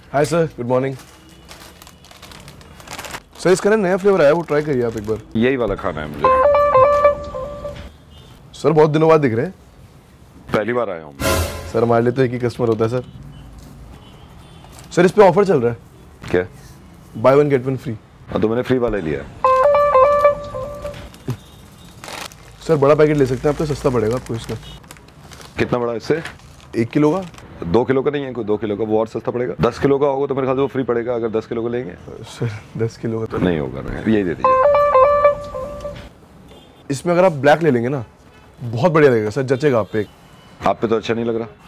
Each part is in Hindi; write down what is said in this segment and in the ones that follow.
हाय सर, गुड मॉर्निंग। सर इसका नया फ्लेवर आया, वो ट्राई करिए आप एक बार। यही वाला खाना है मुझे। सर बहुत दिनों बाद दिख रहे हैं। पहली बार आया हूँ। सर हमारे लिए तो एक ही कस्टमर होता है सर। सर इस पे ऑफर चल रहा है। क्या? Buy one get one free. तो मैंने फ्री वाला ही लिया। सर बड़ा पैकेट ले सकते हैं आप, तो सस्ता पड़ेगा आपको इसका। कितना बड़ा इससे? 1 किलो का। 2 किलो का नहीं है कोई? 2 किलो का वो और सस्ता पड़ेगा। 10 किलो का होगा तो मेरे ख्याल से वो फ्री पड़ेगा अगर 10 किलो का लेंगे। सर 10 किलो का तो नहीं होगा ना, यही दे दीजिए। इसमें अगर आप ब्लैक ले लेंगे ना, बहुत बढ़िया लगेगा सर, जचेगा आप पे। आप पे तो अच्छा नहीं लग रहा।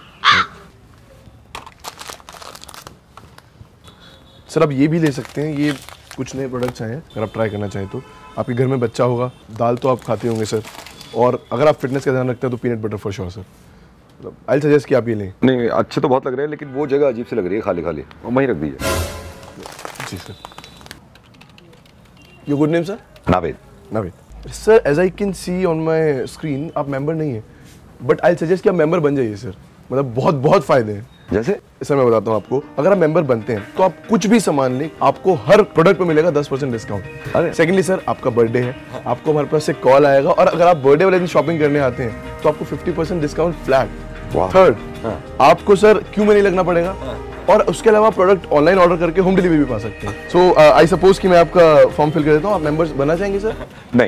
सर आप ये भी ले सकते हैं, ये कुछ नए प्रोडक्ट्स आए हैं, अगर आप ट्राई करना चाहें तो। आपके घर में बच्चा होगा, दाल तो आप खाते होंगे सर, और अगर आप फिटनेस का ध्यान रखते हैं तो peanut butter for sure sir. I suggest कि आप ये लें। नहीं अच्छे तो बहुत लग रहे हैं, लेकिन वो जगह अजीब सी लग रही है, खाली खाली, वहीं रख दीजिए। जी sir. Your good name sir? Naved. Naved. Sir as I can see on my screen आप मेंबर नहीं है, बट आई सजेस्ट कि आप मेंबर बन जाइए सर। मतलब बहुत बहुत फायदे हैं। जैसे? सर मैं बताता हूँ आपको, अगर आप मेंबर बनते हैं तो आप कुछ भी सामान लें, आपको हर प्रोडक्ट पे मिलेगा 10% डिस्काउंट। अरे सेकेंडली सर, आपका बर्थडे है, आपको हमारे पास से कॉल आएगा, और अगर आप बर्थडे वाले दिन शॉपिंग करने आते हैं तो आपको 50% डिस्काउंट फ्लैट। थर्ड, आपको सर क्यों में नहीं लगना पड़ेगा, और उसके अलावा प्रोडक्ट ऑनलाइन ऑर्डर करके होम डिलीवरी भी पा सकते हैं। सो आई सपोज कि मैं आपका फॉर्म फिल कर देता हूँ, आप मेंबर्स बनना चाहेंगे सर? नहीं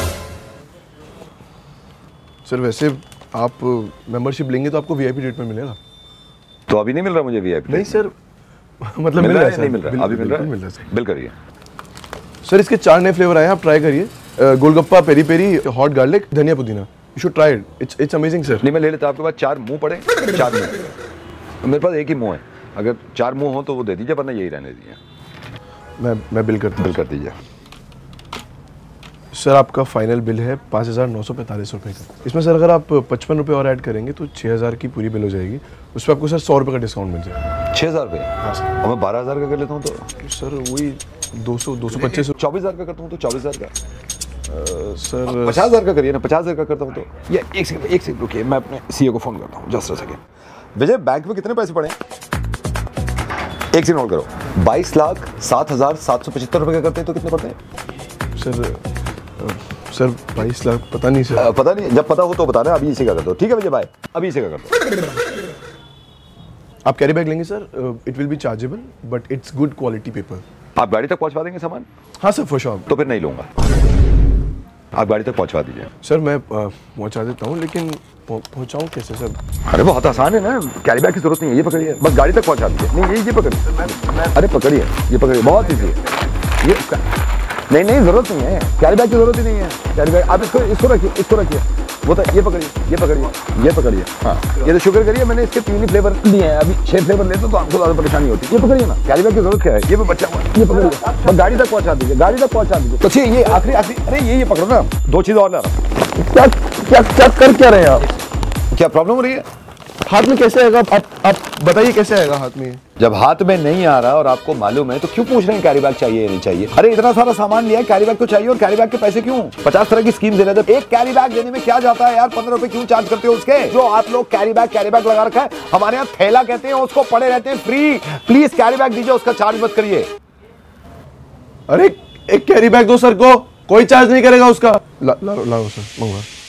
सर वैसे आप मेंबरशिप लेंगे तो आपको वीआईपी ट्रीटमेंट मिलेगा। तो अभी नहीं मिल रहा मुझे वीआईपी? नहीं सर, मतलब मिल रहा है सर। नहीं मिल रहा, अभी मिल रहा है। मिल रहा है सर। बिल करिए। सर इसके 4 नए फ्लेवर आए हैं, आप ट्राई करिए। Golgappa, peri peri, hot garlic, धनिया पुदीना। You should try it, it's amazing sir. नहीं मैं ले लेता। आपके पास 4 मुंह पड़े? 4 मुंह? मेरे पास एक ही मुंह है, अगर 4 मुंह हो तो वो दे दीजिए, वरना यही रहने दीजिए। मैं बिल कर दीजिए। सर आपका फाइनल बिल है 5,945 रुपये का। इसमें सर अगर आप 55 रुपये और ऐड करेंगे तो 6,000 की पूरी बिल हो जाएगी। उस पर आपको सर 100 रुपये का डिस्काउंट मिल जाएगा। 6,000 रुपये? हाँ सर। और मैं 12,000 का कर लेता हूँ तो? सर वही 225। 24,000 का करता हूँ तो 24,000 का। सर 50,000 का करिए ना, 50,000 का करता हूँ तो। ये एक सेकंड रुकिए, मैं अपने सीईओ को फोन करता हूँ, just a second. Vijay bank में कितने पैसे पड़े? एक सेकंड होल्ड करो। 22,07,775 रुपये का करते हैं तो कितने पड़ते हैं? सर 22 लाख पता नहीं सर। पता नहीं, जब पता हो तो बताना। अभी इसे का कर दो, ठीक है विजय भाई, अभी इसे का कर दो। आप कैरी बैग लेंगे sir? It will be chargeable, but it's good quality paper. आप गाड़ी तक पहुंचवा देंगे सामान? हाँ सर, फॉर श्योर। तो फिर नहीं लूंगा, आप गाड़ी तक पहुंचवा दीजिए। सर मैं पहुंचा देता हूँ, लेकिन पहुंचाऊँ कैसे सर? अरे बहुत आसान है ना, कैरी बैग की जरूरत नहीं है, ये पकड़िए, बस गाड़ी तक पहुंचा दीजिए। नहीं ये पकड़िए, अरे पकड़िए, ये पकड़िए, बहुत ईजी है ये। नहीं जरूरत नहीं है, कैरी बैग की जरूरत ही नहीं है। कैरी बैग आप इसको रखिए, वो तो ये पकड़िए। हाँ ये तो शुक्र करिए मैंने इसके 3 ही फ्लेवर दिए हैं, अभी 6 फ्लेवर लेते तो आपको ज्यादा परेशानी होती। ये पकड़िए ना, कैरी बैग की जरूरत क्या है? ये बच्चा हुआ, ये पकड़िए, बस गाड़ी तक पहुंचा दीजिए, तो ये आखिरी। अरे ये पकड़ो ना, 2 चीज और ला रहा हूं। क्या कर क्या रहे हैं आप? क्या प्रॉब्लम हो रही है? हाथ में कैसे आएगा? आप बताइए कैसे आएगा हाथ में? जब हाथ में नहीं आ रहा और आपको मालूम है तो क्यों पूछ रहे हैं कैरी बैग चाहिए या नहीं चाहिए? अरे इतना सारा सामान लिया, कैरी बैग तो चाहिए, और कैरी बैग के पैसे क्यों? 50 तरह की स्कीम दे रहे थे, एक कैरी बैग देने में क्या जाता है यार? 15 रुपए क्यों चार्ज करते हो उसके? जो आप लोग कैरी बैग लगा रखा है, हमारे यहाँ थैला कहते हैं उसको, पड़े रहते हैं फ्री। प्लीज कैरी बैग दीजिए, उसका चार्ज मत करिए। अरे एक कैरी बैग दो सर को, कोई चार्ज नहीं करेगा उसका। लाओ सर, मंगवा।